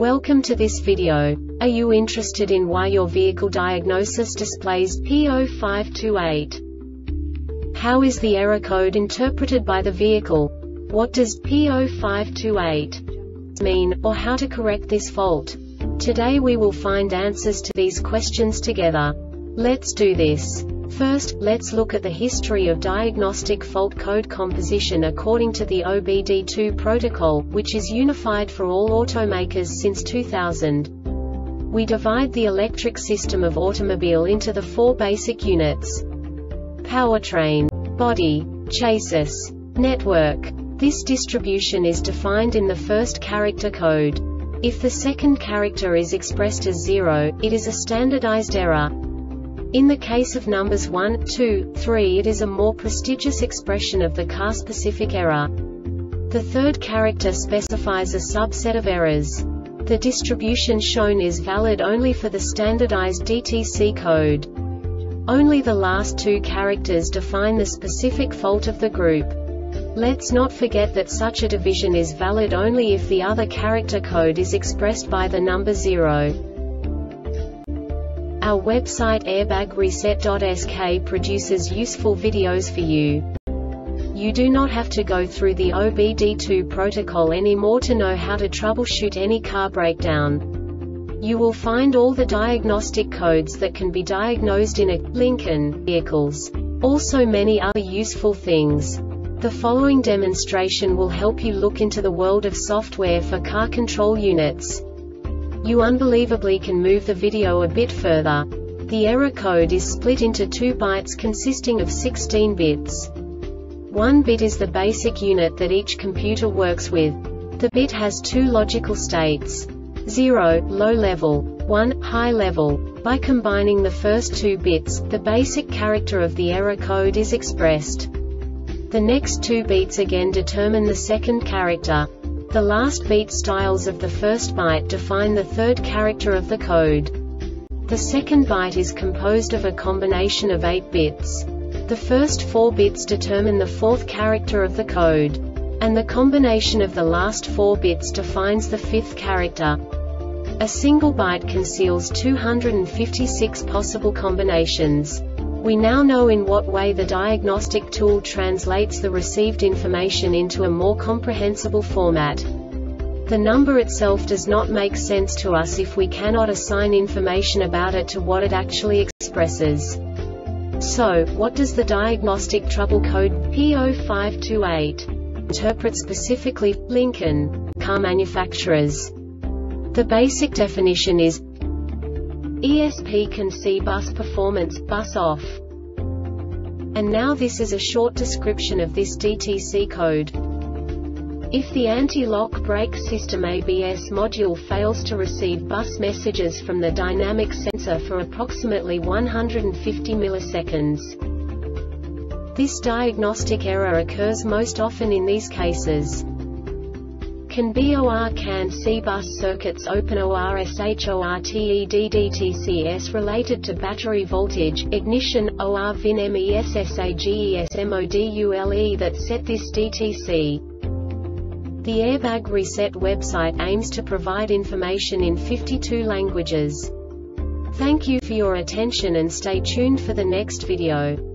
Welcome to this video. Are you interested in why your vehicle diagnosis displays P0528? How is the error code interpreted by the vehicle? What does P0528 mean, or how to correct this fault? Today we will find answers to these questions together. Let's do this. First, let's look at the history of diagnostic fault code composition according to the OBD2 protocol, which is unified for all automakers since 2000. We divide the electric system of automobile into the four basic units: powertrain, body, chassis, network. This distribution is defined in the first character code. If the second character is expressed as 0, it is a standardized error. In the case of numbers 1, 2, 3, it is a more prestigious expression of the car-specific error. The third character specifies a subset of errors. The distribution shown is valid only for the standardized DTC code. Only the last two characters define the specific fault of the group. Let's not forget that such a division is valid only if the other character code is expressed by the number 0. Our website airbagreset.sk produces useful videos for you. You do not have to go through the OBD2 protocol anymore to know how to troubleshoot any car breakdown. You will find all the diagnostic codes that can be diagnosed in a Lincoln vehicles. Also many other useful things. The following demonstration will help you look into the world of software for car control units. You unbelievably can move the video a bit further. The error code is split into 2 bytes consisting of 16 bits. 1 bit is the basic unit that each computer works with. The bit has 2 logical states: 0, low level, 1, high level. By combining the first 2 bits, the basic character of the error code is expressed. The next 2 beats again determine the second character. The last beat styles of the first byte define the third character of the code. The second byte is composed of a combination of 8 bits. The first 4 bits determine the fourth character of the code. And the combination of the last 4 bits defines the fifth character. A single byte conceals 256 possible combinations. We now know in what way the diagnostic tool translates the received information into a more comprehensible format. The number itself does not make sense to us if we cannot assign information about it to what it actually expresses. So, what does the diagnostic trouble code P0528 interpret specifically for Lincoln car manufacturers? The basic definition is ESP can see bus performance, bus off. And now this is a short description of this DTC code. If the anti-lock brake system ABS module fails to receive bus messages from the dynamic sensor for approximately 150 milliseconds. This diagnostic error occurs most often in these cases: CAN C bus circuits open ORSHORTEDDTCS related to battery voltage, ignition, OR VIN MESSAGES MODULE that set this DTC. The Airbag Reset website aims to provide information in 52 languages. Thank you for your attention and stay tuned for the next video.